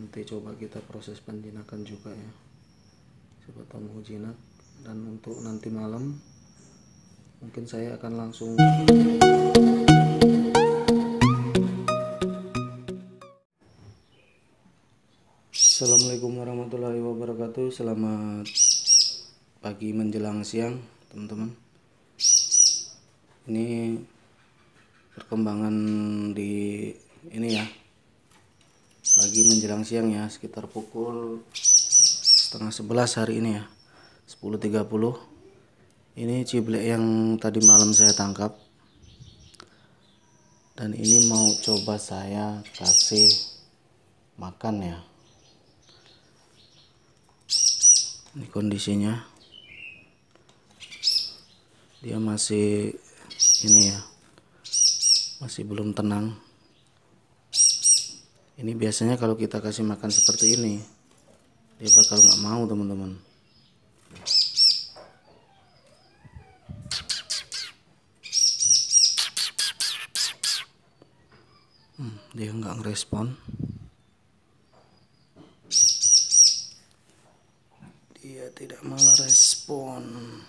Nanti coba kita proses penjinakan juga ya, coba tahu mau jinak. Dan untuk nanti malam mungkin saya akan langsung Assalamualaikum warahmatullahi wabarakatuh. Selamat pagi menjelang siang teman-teman. Ini perkembangan di ini ya, pagi menjelang siang ya, sekitar pukul 10:30 hari ini ya, 10.30. Ini ciblek yang tadi malam saya tangkap, dan ini mau coba saya kasih makan ya. Ini kondisinya, dia masih ini ya, masih belum tenang. Ini biasanya kalau kita kasih makan seperti ini, dia bakal nggak mau teman-teman. Dia nggak ngerespon. Dia tidak merespon.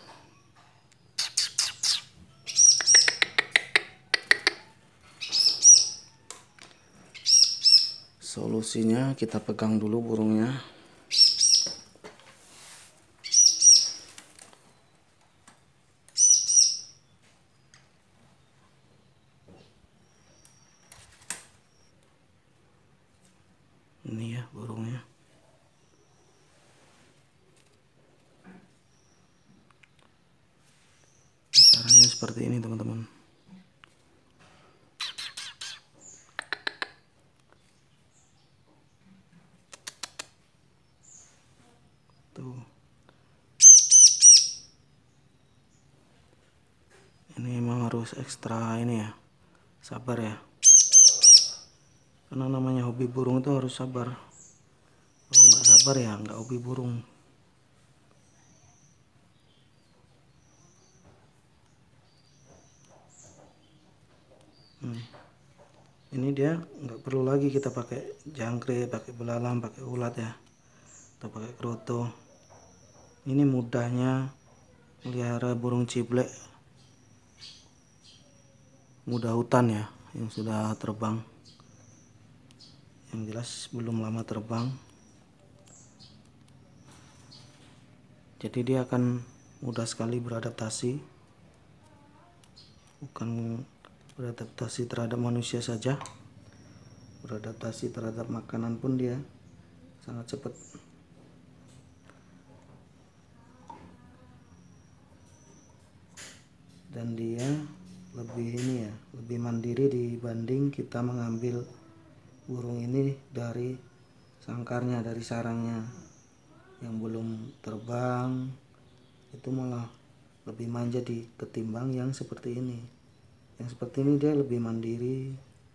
Solusinya kita pegang dulu burungnya. Ini ya burungnya. Caranya seperti ini teman-teman. Tuh. Ini emang harus ekstra ini ya, sabar ya. Karena namanya hobi burung itu harus sabar. Kalau nggak sabar ya nggak hobi burung. Ini dia nggak perlu lagi kita pakai jangkrik, pakai belalang, pakai ulat ya, atau pakai kroto. Ini mudahnya melihara burung ciblek muda hutan ya, yang sudah terbang. Yang jelas belum lama terbang. Jadi dia akan mudah sekali beradaptasi. Bukan beradaptasi terhadap manusia saja, beradaptasi terhadap makanan pun dia sangat cepat. Dan dia lebih ini ya, lebih mandiri dibanding kita mengambil burung ini dari sangkarnya, dari sarangnya yang belum terbang. Itu malah lebih manja ketimbang yang seperti ini. Yang seperti ini dia lebih mandiri,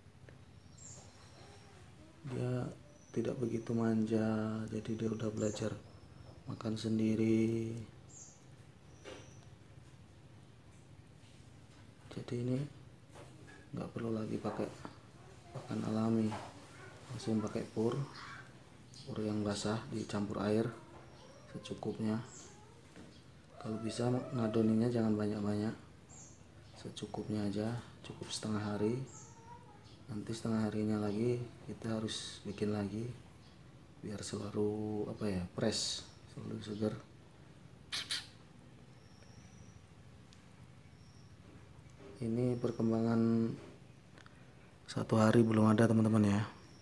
dia tidak begitu manja, jadi dia udah belajar makan sendiri. Jadi ini nggak perlu lagi pakai pakan alami, langsung pakai pur yang basah dicampur air secukupnya. Kalau bisa ngadoninya jangan banyak-banyak, secukupnya aja, cukup setengah hari. Nanti setengah harinya lagi kita harus bikin lagi biar selalu fresh, selalu segar. Ini perkembangan 1 hari belum ada teman-teman ya.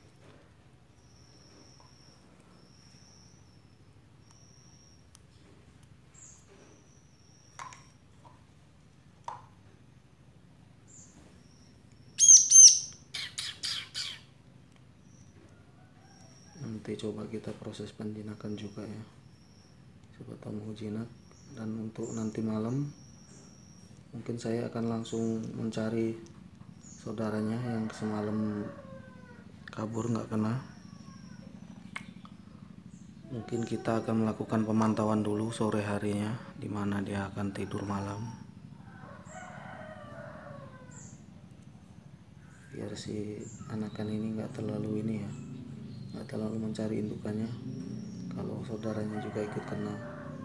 Nanti coba kita proses penjinakan juga ya, coba tahu mau jinak. Dan untuk nanti malam mungkin saya akan langsung mencari saudaranya yang semalam kabur nggak kena. Mungkin kita akan melakukan pemantauan dulu sore harinya, di mana dia akan tidur malam, biar si anakan ini nggak terlalu ini ya, nggak terlalu mencari indukannya kalau saudaranya juga ikut kena.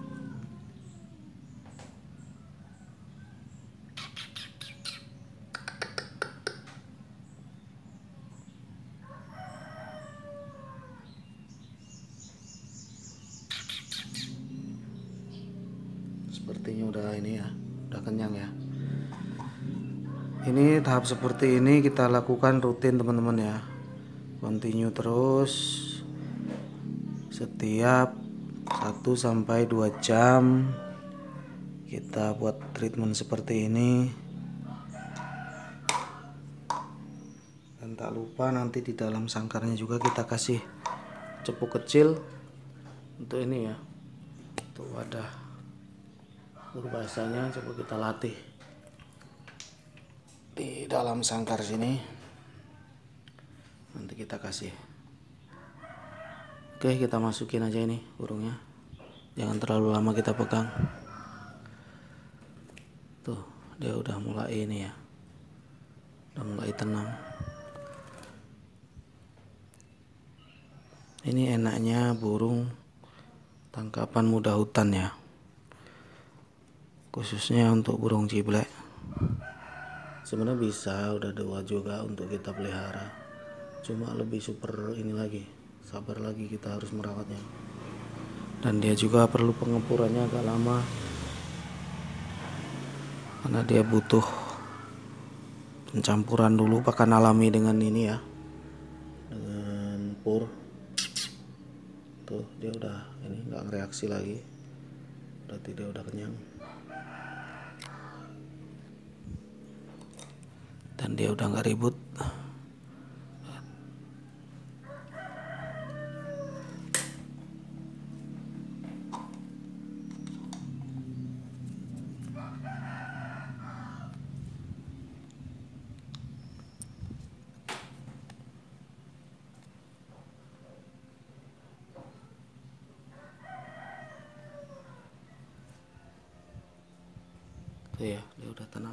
Sepertinya udah ini ya, udah kenyang ya. Ini tahap seperti ini kita lakukan rutin teman-teman ya, continue terus setiap 1-2 jam kita buat treatment seperti ini. Dan tak lupa nanti di dalam sangkarnya juga kita kasih cepuk kecil untuk ini ya, untuk wadah berbahasanya. Coba kita latih di dalam sangkar sini, nanti kita kasih. Oke, kita masukin aja ini burungnya, jangan terlalu lama kita pegang. Tuh, dia udah mulai ini ya, udah mulai tenang. Ini enaknya burung tangkapan muda hutan ya, khususnya untuk burung ciblek. Sebenarnya bisa udah 2 juga untuk kita pelihara, cuma lebih super ini lagi, sabar lagi, kita harus merawatnya. Dan dia juga perlu pengempurannya agak lama, karena dia butuh pencampuran dulu pakan alami dengan ini ya, dengan pur. Tuh dia udah ini nggak reaksi lagi, berarti dia udah kenyang. Dan dia udah nggak ribut. Tuh ya, dia udah tenang.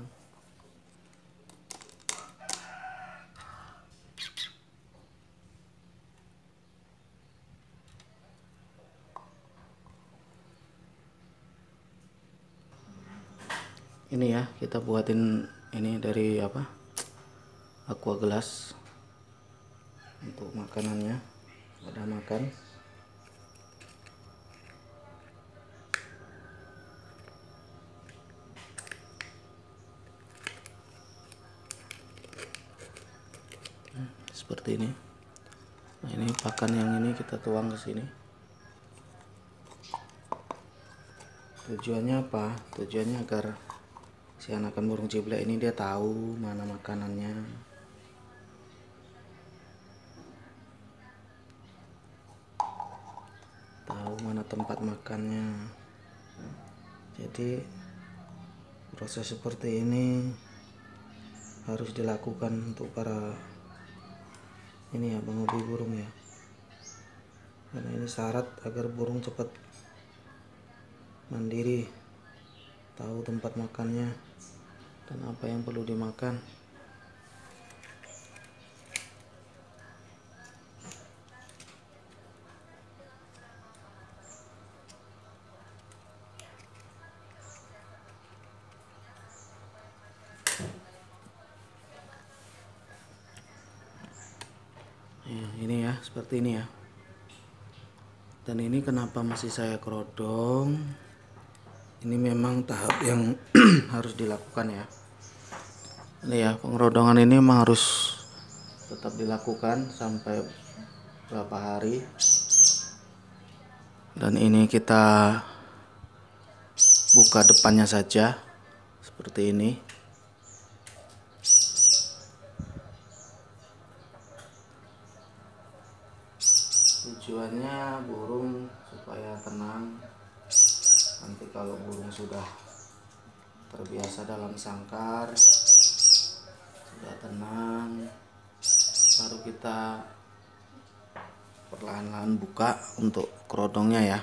Ini ya, kita buatin ini dari apa, aqua gelas untuk makanannya, ada makan. Seperti ini. Nah, ini pakan yang ini kita tuang ke sini. Tujuannya apa? Tujuannya agar si anakan burung ciblek ini dia tahu mana makanannya, tahu mana tempat makannya. Jadi proses seperti ini harus dilakukan untuk para ini ya, penghobi burung ya, karena ini syarat agar burung cepat mandiri, tahu tempat makannya dan apa yang perlu dimakan. Ya, ini ya, seperti ini ya. Dan ini kenapa masih saya kerodong, ini memang tahap yang harus dilakukan ya. Ini ya, pengerodongan ini memang harus tetap dilakukan sampai berapa hari. Dan ini kita buka depannya saja seperti ini. Tujuannya burung supaya tenang. Nanti kalau burung sudah terbiasa dalam sangkar, sudah tenang, baru kita perlahan-lahan buka untuk kerodongnya ya.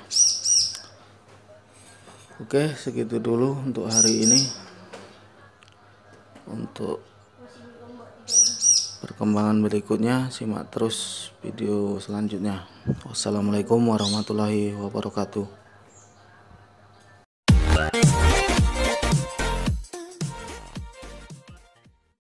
Oke, segitu dulu untuk hari ini. Untuk perkembangan berikutnya simak terus video selanjutnya. Wassalamualaikum warahmatullahi wabarakatuh.